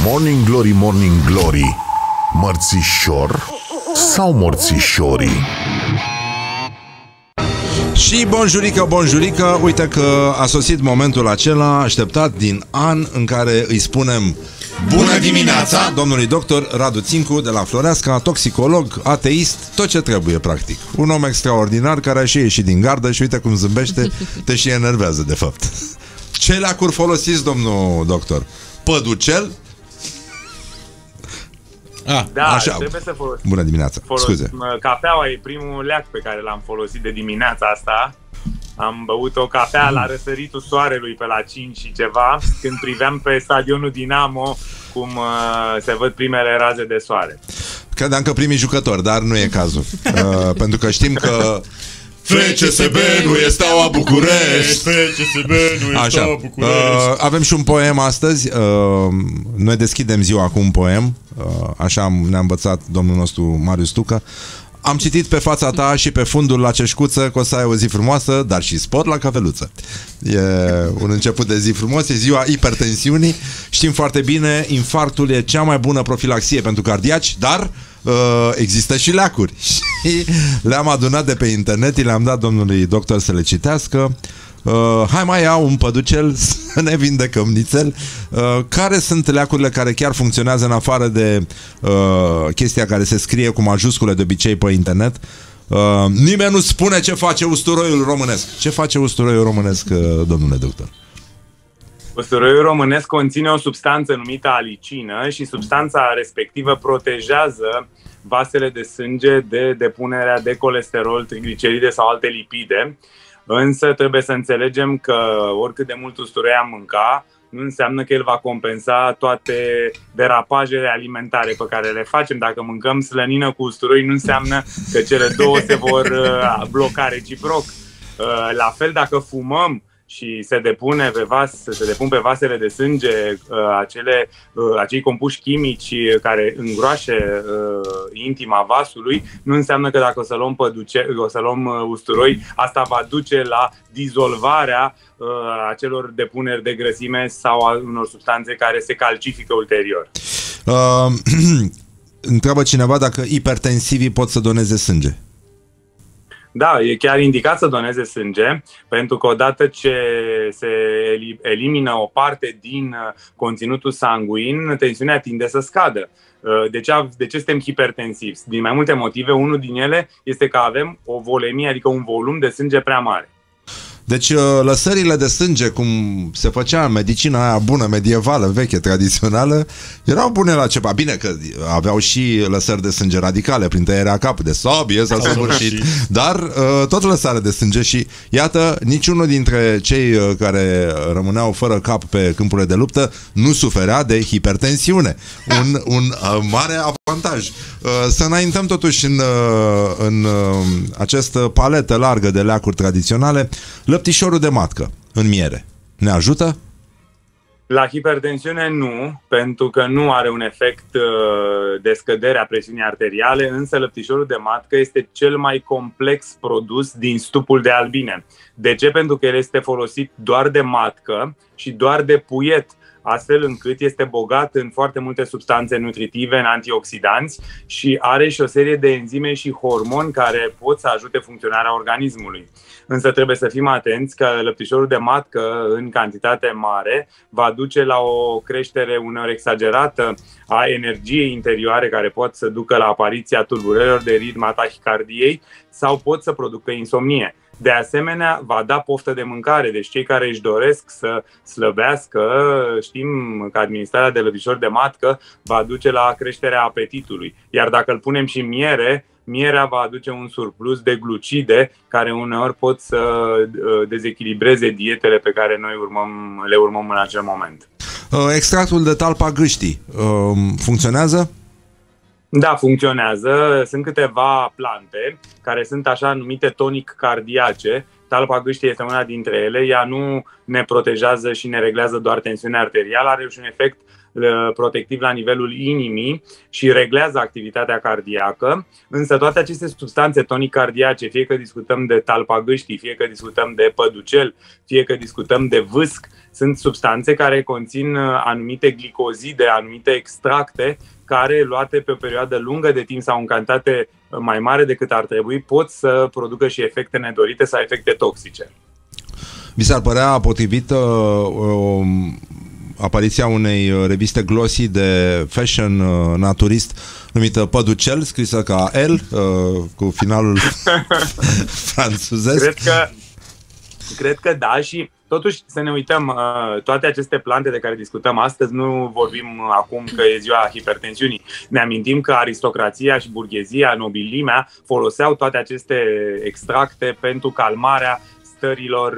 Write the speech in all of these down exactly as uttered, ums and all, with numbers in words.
Morning Glory, Morning Glory, mărțișor sau morțișorii? Și bonjurică, bonjurică, uite că a sosit momentul acela așteptat din an în care îi spunem bună dimineața domnului doctor Radu Țincu de la Floreasca, toxicolog, ateist, tot ce trebuie practic. Un om extraordinar care a și ieșit din gardă și uite cum zâmbește, te și enervează de fapt. Ce leacuri folosiți, domnul doctor? Păducel? Ah, da, așa. Trebuie să folosim. Bună dimineața, scuze. Cafeaua e primul leac pe care l-am folosit de dimineața asta. Am băut o cafea la răsăritul soarelui pe la cinci și ceva, când priveam pe stadionul Dinamo cum uh, se văd primele raze de soare. Credeam că primii jucători, dar nu e cazul. uh, Pentru că știm că F C S B nu e Steaua București. F C S B nu e Steaua București. Uh, avem și un poem astăzi. uh, Noi deschidem ziua cu un poem. uh, Așa ne-a învățat domnul nostru Marius Tucă. Am citit pe fața ta și pe fundul la ceșcuță că o să ai o zi frumoasă, dar și spor la cafeluță. E un început de zi frumos, e ziua hipertensiunii. Știm foarte bine, infarctul e cea mai bună profilaxie pentru cardiaci, dar uh, există și leacuri. Și le-am adunat de pe internet, le-am dat domnului doctor să le citească. Uh, hai mai iau un păducel să ne vindecăm nițel. Uh, care sunt leacurile care chiar funcționează în afară de uh, chestia care se scrie cu majuscule de obicei pe internet? Uh, nimeni nu spune ce face usturoiul românesc. Ce face usturoiul românesc, uh, domnule doctor? Usturoiul românesc conține o substanță numită alicină și substanța respectivă protejează vasele de sânge de depunerea de colesterol, trigliceride sau alte lipide. Însă trebuie să înțelegem că oricât de mult usturoi am mânca, nu înseamnă că el va compensa toate derapajele alimentare pe care le facem. Dacă mâncăm slănină cu usturoi, nu înseamnă că cele două se vor bloca reciproc. La fel, dacă fumăm și se depune pe vas, se depun pe vasele de sânge acele, acei compuși chimici care îngroașe intima vasului, nu înseamnă că dacă o să luăm păduce, o să luăm usturoi, asta va duce la dizolvarea acelor depuneri de grăsime sau a unor substanțe care se calcifică ulterior. Uh, întreabă cineva dacă hipertensivii pot să doneze sânge. Da, e chiar indicat să doneze sânge, pentru că odată ce se elimină o parte din conținutul sanguin, tensiunea tinde să scadă. De ce, de ce suntem hipertensivi? Din mai multe motive. Unul din ele este că avem o volemie, adică un volum de sânge prea mare. Deci lăsările de sânge, cum se făcea în medicina aia bună, medievală, veche, tradițională, erau bune la ceva. Bine că aveau și lăsări de sânge radicale, prin tăierea cap de sabie s-a săvârșit, dar tot lăsare de sânge. Și iată, niciunul dintre cei care rămâneau fără cap pe câmpurile de luptă nu suferea de hipertensiune. Un, un mare avantaj. Să înaintăm totuși în, în această paletă largă de leacuri tradiționale. Lăptișorul de matcă în miere ne ajută? La hipertensiune nu, pentru că nu are un efect de scădere a presiunii arteriale, însă lăptișorul de matcă este cel mai complex produs din stupul de albine. De ce? Pentru că el este folosit doar de matcă și doar de puiet, astfel încât este bogat în foarte multe substanțe nutritive, în antioxidanți și are și o serie de enzime și hormoni care pot să ajute funcționarea organismului. Însă trebuie să fim atenți că lăptișorul de matcă în cantitate mare va duce la o creștere uneori exagerată a energiei interioare care pot să ducă la apariția tulburărilor de ritm, a tahicardiei sau pot să producă insomnie. De asemenea, va da poftă de mâncare, deci cei care își doresc să slăbească, știm că administrarea de lăptișor de matcă va duce la creșterea apetitului. Iar dacă îl punem și în miere, mierea va aduce un surplus de glucide care uneori pot să dezechilibreze dietele pe care noi urmăm, le urmăm în acel moment. Extractul de talpa gâștii funcționează? Da, funcționează. Sunt câteva plante care sunt așa numite tonic cardiace. Talpa gâștii este una dintre ele. Ea nu ne protejează și ne reglează doar tensiunea arterială, are și un efect protectiv la nivelul inimii și reglează activitatea cardiacă, însă toate aceste substanțe tonic-cardiace, fie că discutăm de talpagâștii, fie că discutăm de păducel, fie că discutăm de vâsc, sunt substanțe care conțin anumite glicozide, anumite extracte care, luate pe o perioadă lungă de timp sau în cantitate mai mare decât ar trebui, pot să producă și efecte nedorite sau efecte toxice. Vi s-ar părea potrivită o apariția unei reviste glossy de fashion uh, naturist numită Păducel, scrisă ca L, uh, cu finalul franțuzesc? Cred că, cred că da, și totuși să ne uităm, uh, toate aceste plante de care discutăm astăzi, nu vorbim acum că e ziua hipertensiunii. Ne amintim că aristocrația și burghezia, nobilimea foloseau toate aceste extracte pentru calmarea stărilor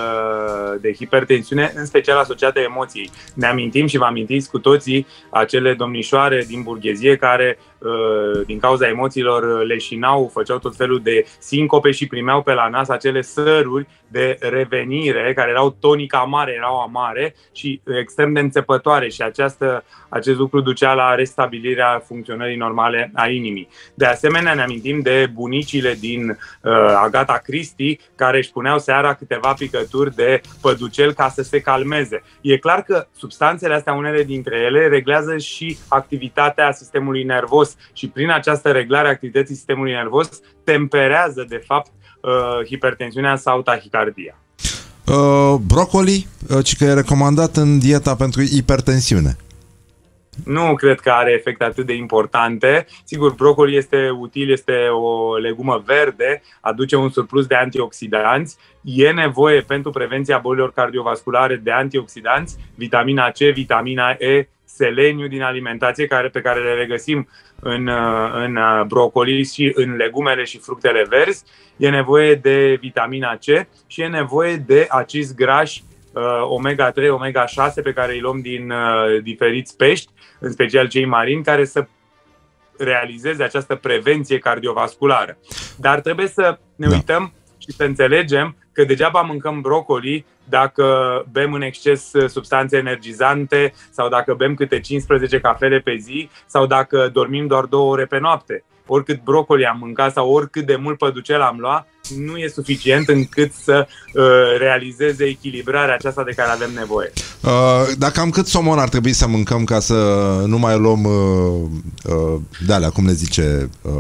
de hipertensiune, în special asociate emoției. Ne amintim și vă amintiți cu toții acele domnișoare din burghezie care, din cauza emoțiilor, leșinau, făceau tot felul de sincope și primeau pe la nas acele săruri de revenire, care erau tonic amare, erau amare și extrem de înțepătoare, și această, acest lucru ducea la restabilirea funcționării normale a inimii. De asemenea, ne amintim de bunicile din uh, Agatha Christie, care își puneau seara câteva picături de păducel ca să se calmeze. E clar că substanțele astea, unele dintre ele, reglează și activitatea sistemului nervos și prin această reglare a activității sistemului nervos temperează, de fapt, uh, hipertensiunea sau tahicardia. Uh, brocoli, uh, ci că e recomandat în dieta pentru hipertensiune. Nu cred că are efecte atât de importante. Sigur, brocoli este util, este o legumă verde, aduce un surplus de antioxidanți. E nevoie pentru prevenția bolilor cardiovasculare de antioxidanți, vitamina C, vitamina E, seleniu din alimentație, care, pe care le regăsim în, în brocoli și în legumele și fructele verzi. E nevoie de vitamina C și e nevoie de acizi grași omega trei, omega șase pe care îi luăm din uh, diferiți pești, în special cei marini, care să realizeze această prevenție cardiovasculară. Dar trebuie să ne da. uităm și să înțelegem că degeaba mâncăm brocoli dacă bem în exces substanțe energizante sau dacă bem câte cincisprezece cafele pe zi sau dacă dormim doar două ore pe noapte. Oricât brocoli am mâncat sau oricât de mult păducel am luat, nu e suficient încât să uh, realizeze echilibrarea aceasta de care avem nevoie. Uh, dacă cam cât somon ar trebui să mâncăm ca să nu mai luăm uh, uh, de-alea, cum le zice, uh,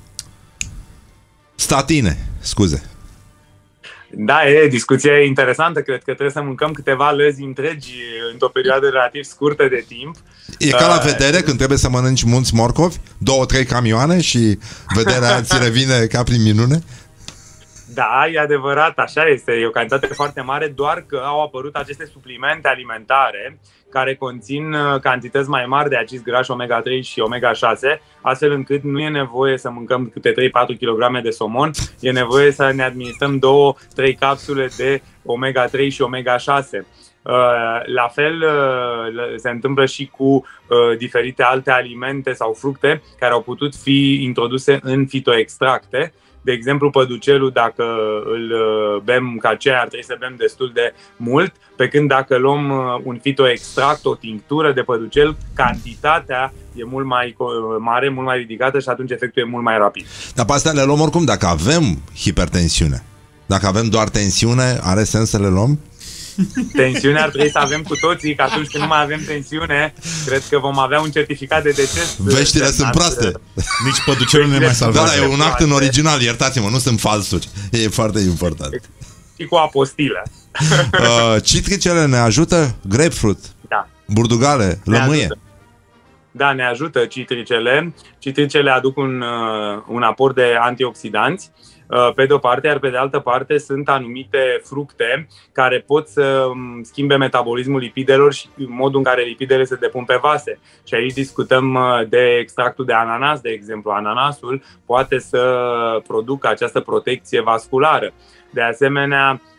statine, scuze. Da, e, discuția e interesantă. Cred că trebuie să mâncăm câteva lăzi întregi într-o perioadă relativ scurtă de timp. E ca la vedere, uh, când trebuie să mănânci mulți morcovi, două, trei camioane și vederea ți revine ca prin minune? Da, e adevărat, așa este, e o cantitate foarte mare, doar că au apărut aceste suplimente alimentare care conțin cantități mai mari de acizi grași omega trei și omega șase, astfel încât nu e nevoie să mâncăm câte trei patru kilograme de somon, e nevoie să ne administrăm două trei capsule de omega trei și omega șase. La fel se întâmplă și cu diferite alte alimente sau fructe care au putut fi introduse în fitoextracte. De exemplu, păducelul, dacă îl bem ca ceai, ar trebui să bem destul de mult, pe când dacă luăm un fitoextract, o tinctură de păducel, cantitatea e mult mai mare, mult mai ridicată și atunci efectul e mult mai rapid. Dar pe astea le luăm oricum dacă avem hipertensiune. Dacă avem doar tensiune, are sens să le luăm? Tensiunea ar trebui să avem cu toții, că atunci când nu mai avem tensiune, cred că vom avea un certificat de deces. Veștile sunt proaste. Nici păducelul nu ne mai salvează. Da, e un act în original, iertați-mă, nu sunt falsuri. E foarte important. Și cu apostilă. uh, citricele ne ajută? Grapefruit, da. Burdugale, lămâie. Da, ne ajută citricele. Citricele aduc un, un aport de antioxidanți, pe de o parte, iar pe de altă parte sunt anumite fructe care pot să schimbe metabolismul lipidelor și modul în care lipidele se depun pe vase. Și aici discutăm de extractul de ananas, de exemplu. Ananasul poate să producă această protecție vasculară. De asemenea,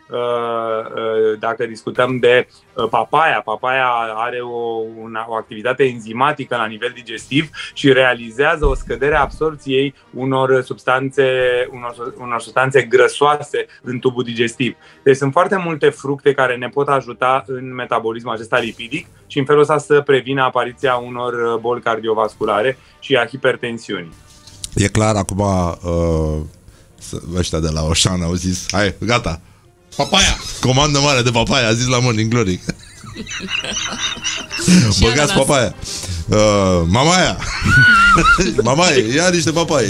dacă discutăm de papaya, papaya are o, una, o activitate enzimatică la nivel digestiv și realizează o scădere a absorpției unor substanțe, unor, unor substanțe grăsoase în tubul digestiv. Deci sunt foarte multe fructe care ne pot ajuta în metabolismul acesta lipidic și în felul ăsta să prevină apariția unor boli cardiovasculare și a hipertensiunii. E clar, acum uh, ăștia de la Oșan au zis, hai, gata, papaya, comandă mare de papaya, a zis la Morning Glory. Băgați papaya. uh, Mamaia. Mamaie, ia niște papaie.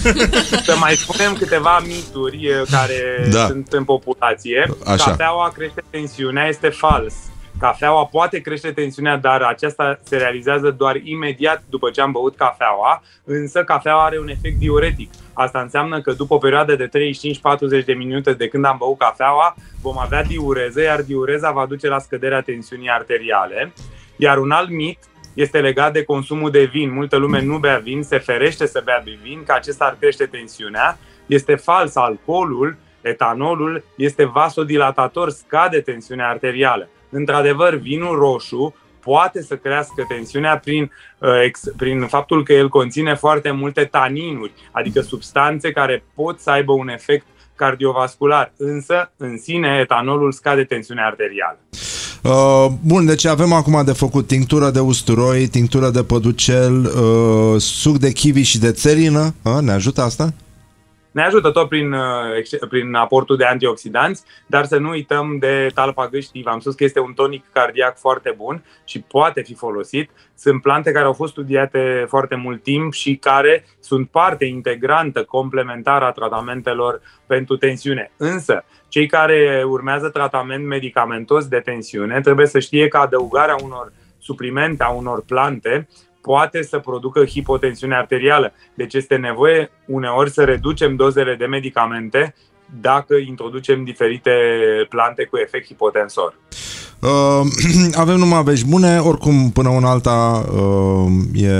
Să mai spunem câteva mituri care da. sunt în populație. Așa. Cafeaua crește tensiunea, este fals. Cafeaua poate crește tensiunea, dar aceasta se realizează doar imediat după ce am băut cafeaua, însă cafeaua are un efect diuretic. Asta înseamnă că după o perioadă de treizeci și cinci patruzeci de minute de când am băut cafeaua, vom avea diureză, iar diureza va duce la scăderea tensiunii arteriale. Iar un alt mit este legat de consumul de vin. Multă lume nu bea vin, se ferește să bea vin, că acesta ar crește tensiunea. Este fals, alcoolul, etanolul, este vasodilatator, scade tensiunea arterială. Într-adevăr, vinul roșu poate să crească tensiunea prin, ex, prin faptul că el conține foarte multe taninuri, adică substanțe care pot să aibă un efect cardiovascular, însă în sine etanolul scade tensiunea arterială. Uh, bun, deci avem acum de făcut tinctură de usturoi, tinctură de păducel, uh, suc de kiwi și de țelină. Uh, ne ajută asta? Ne ajută tot prin, prin aportul de antioxidanți, dar să nu uităm de talpa gâștii. V-am spus că este un tonic cardiac foarte bun și poate fi folosit. Sunt plante care au fost studiate foarte mult timp și care sunt parte integrantă, complementară a tratamentelor pentru tensiune. Însă, cei care urmează tratament medicamentos de tensiune trebuie să știe că adăugarea unor suplimente, a unor plante, poate să producă hipotensiune arterială. Deci este nevoie uneori să reducem dozele de medicamente dacă introducem diferite plante cu efect hipotensor. Uh, avem numai vești bune, oricum până una alta uh, e...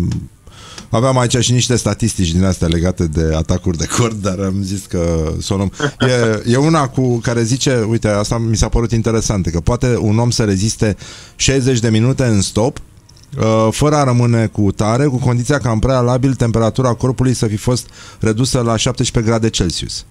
Aveam aici și niște statistici din astea legate de atacuri de cord, dar am zis că să o luăm. E, e una cu care zice, uite, asta mi s-a părut interesant, că poate un om să reziste șaizeci de minute în stop fără a rămâne cu tare, cu condiția ca în prealabil temperatura corpului să fi fost redusă la șaptesprezece grade Celsius.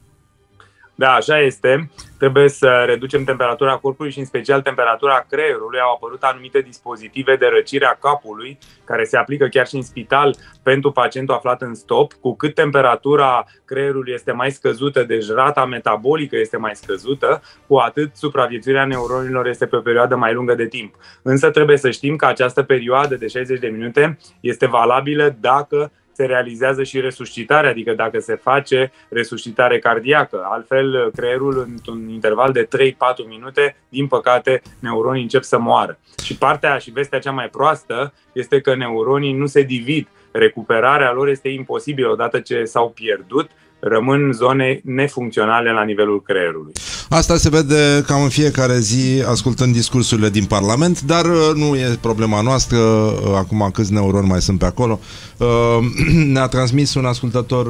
Da, așa este. Trebuie să reducem temperatura corpului și în special temperatura creierului. Au apărut anumite dispozitive de răcire a capului care se aplică chiar și în spital pentru pacientul aflat în stop. Cu cât temperatura creierului este mai scăzută, deci rata metabolică este mai scăzută, cu atât supraviețuirea neuronilor este pe o perioadă mai lungă de timp. Însă trebuie să știm că această perioadă de șaizeci de minute este valabilă dacă se realizează și resuscitarea, adică dacă se face resuscitare cardiacă. Altfel, creierul, într-un interval de trei patru minute, din păcate, neuronii încep să moară. Și partea și vestea cea mai proastă este că neuronii nu se divid. Recuperarea lor este imposibilă. Odată ce s-au pierdut, rămân zone nefuncționale la nivelul creierului. Asta se vede cam în fiecare zi ascultând discursurile din Parlament, dar nu e problema noastră, acum câți neuroni mai sunt pe acolo. Ne-a transmis un ascultător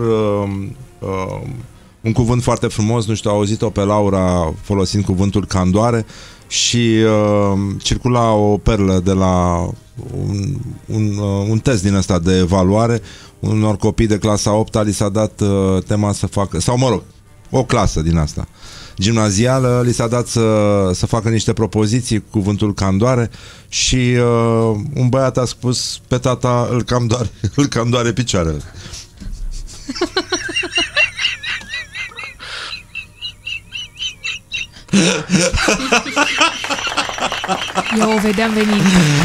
un cuvânt foarte frumos, nu știu, a auzit-o pe Laura folosind cuvântul candoare și circula o perlă de la un, un, un test din ăsta de evaluare. Unor copii de clasa a opta li s-a dat uh, tema să facă, sau mă rog, o clasă din asta gimnazială, li s-a dat să, să facă niște propoziții cu cuvântul candoare și uh, un băiat a spus pe tata îl cam doare, îl cam doare picioarele. Eu o vedeam venind.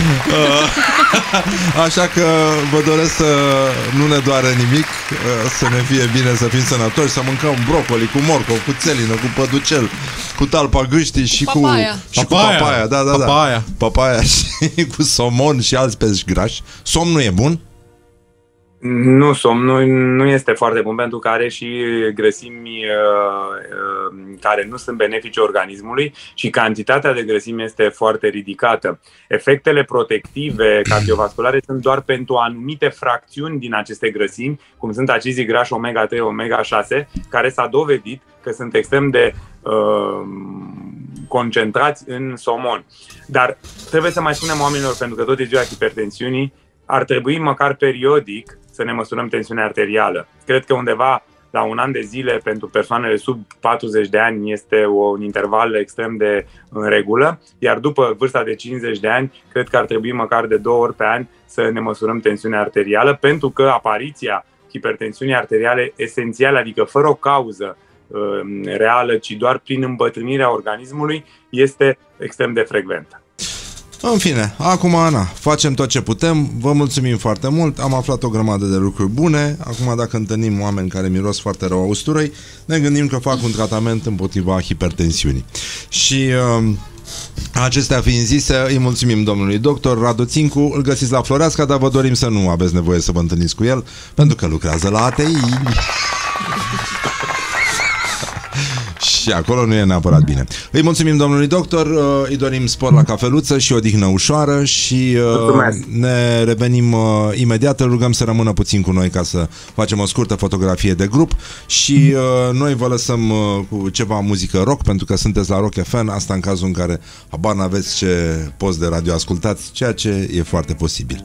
Așa că vă doresc să nu ne doare nimic, să ne fie bine, să fim sănătoși, să mâncăm brocoli cu morcov, cu țelină, cu păducel, cu talpa gâștii și papaya. cu și papaya. cu papaya, da, da, da. Papaya. Papaya și cu somon și alți pești grași. Somnul e bun? Nu, somnul nu este foarte bun pentru că are și grăsimi uh, uh, care nu sunt benefice organismului și cantitatea de grăsimi este foarte ridicată. Efectele protective cardiovasculare sunt doar pentru anumite fracțiuni din aceste grăsimi, cum sunt acizii grași omega trei, omega șase, care s-a dovedit că sunt extrem de uh, concentrați în somon. Dar trebuie să mai spunem oamenilor, pentru că tot e ziua hipertensiunii, ar trebui măcar periodic să ne măsurăm tensiunea arterială. Cred că undeva la un an de zile pentru persoanele sub patruzeci de ani este un interval extrem de în regulă, iar după vârsta de cincizeci de ani, cred că ar trebui măcar de două ori pe an să ne măsurăm tensiunea arterială, pentru că apariția hipertensiunii arteriale esențiale, adică fără o cauză uh, reală, ci doar prin îmbătrânirea organismului, este extrem de frecventă. În fine, acum, Ana, facem tot ce putem, vă mulțumim foarte mult, am aflat o grămadă de lucruri bune. Acum, dacă întâlnim oameni care miros foarte rău a usturoi, ne gândim că fac un tratament împotriva hipertensiunii. Și uh, acestea fiind zise, îi mulțumim domnului doctor Radu Țincu, îl găsiți la Floreasca, dar vă dorim să nu aveți nevoie să vă întâlniți cu el, pentru că lucrează la A T I. Și acolo nu e neapărat bine. Îi mulțumim domnului doctor, îi dorim spor la cafeluță și odihnă ușoară și Mulțumesc. Ne revenim imediat. Îl rugăm să rămână puțin cu noi ca să facem o scurtă fotografie de grup și noi vă lăsăm cu ceva muzică rock, pentru că sunteți la Rock F M, asta în cazul în care habar n-aveți ce post de radio ascultați, ceea ce e foarte posibil.